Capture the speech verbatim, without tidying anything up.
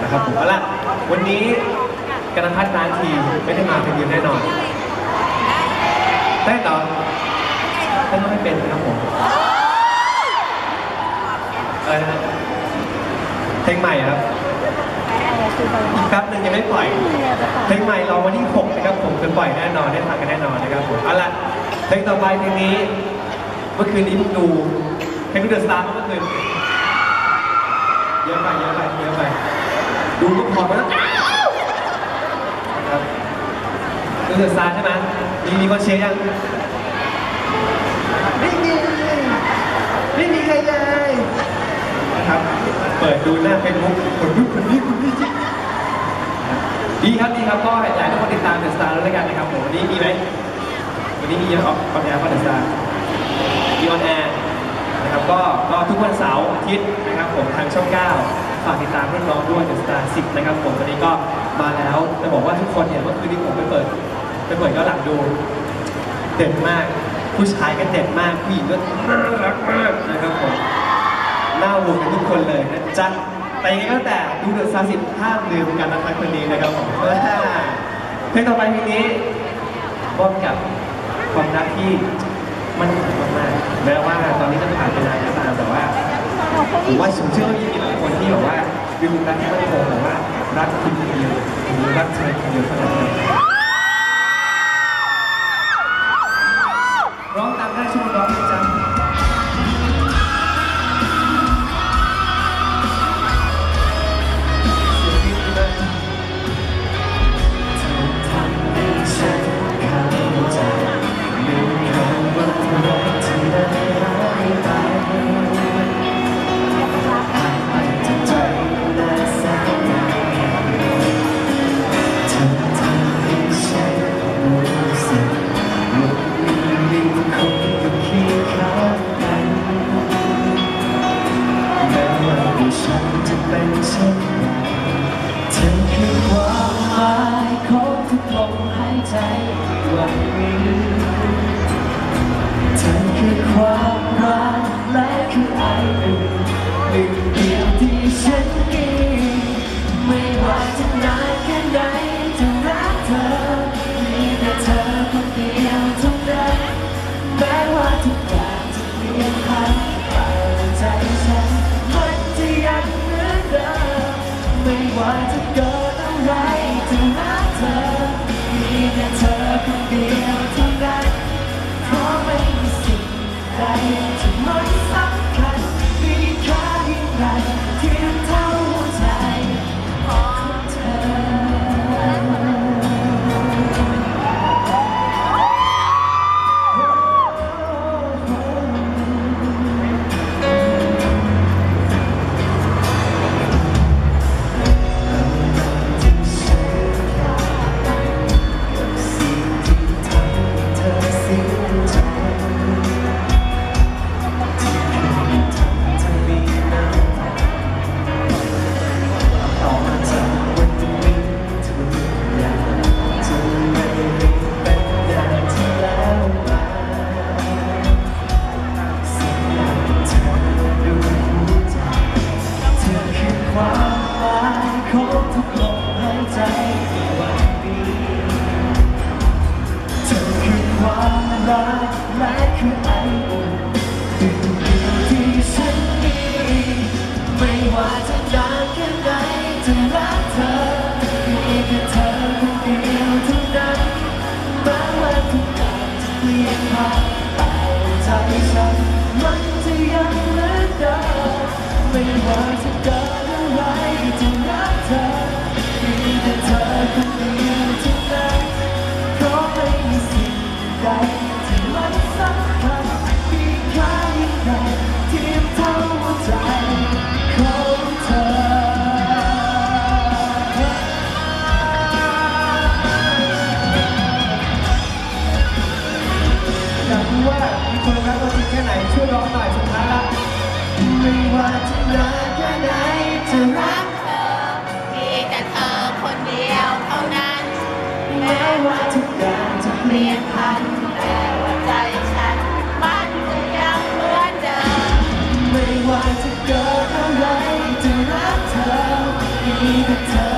นะครับผมเอาล่ะวันนี้กนพัฒน์ร้านทีไม่ได้มาเป็นเดียวแน่นอนได้ต่อท่านไม่เป็นนะครับผมอะไรนะเพลงใหม่ครับอีกแป๊บนึงยังไม่ปล่อยเพลงใหม่เราวันที่หกนะครับผมจะปล่อยแน่นอนได้ฟังกันแน่นอนนะครับผมเอาล่ะเพลงต่อไปเพลงนี้เมื่อคืนนี้เพิ่งดูเพลงเดอะสตาร์เมื่อคืนเยอะไปเยอะไปเยอะไปดูก็พอแล้วนะครับเพลงเดอะสตาร์ใช่ไหมมีมีคนเชียร์ยังไม่มีไม่มีใครเลยนะครับเปิดดูหน้าเฟซบุ๊กคนนู้นคนนี้คนนี้จริงดีครับดีครับก็อยากให้ทุกคนติดตามเดอะสตาร์ด้วยกันนะครับผมวันนี้มีไหมวันนี้มีเยอะออกออนแอร์ก็เดอะสตาร์มีออนแอร์นะครับก็ก็ทุกวันเสาร์อาทิตย์นะครับผมทางช่องเก้าฝากติดตามรุ่นน้องด้วยเดอะสตาร์สิบนะครับผมตอนนี้ก็มาแล้วจะบอกว่าทุกคนเนี่ยเมื่อคืนนี้ผมไปเปิดไปเปิดย้อนหลังดูเด็ดมากผู้ชายก็เด็ดมากผู้หญิงก็น่ารักมากนะครับผมหน้าวัวกันทุกคนเลยนะจ๊ะแต่ยังไงก็แต่ดูเดอะสตาร์สิบห้ามลืมกันนะครับคนนี้นะครับผมเพลงต่อไปเพลงนี้มอบกับความรักที่มันมากๆแม้ว่าตอนนี้จะผ่านไปนานก็ตามแต่ว่าผมว่าผมเชื่อว่ามีหลายคนที่แบบว่าดูรักที่มันคงแต่ว่ารักคุณคนเดียวหรือรักเธอคนเดียวเท่านั้นเองร้องตามได้ช่วยร้องจังมีแต่เธอ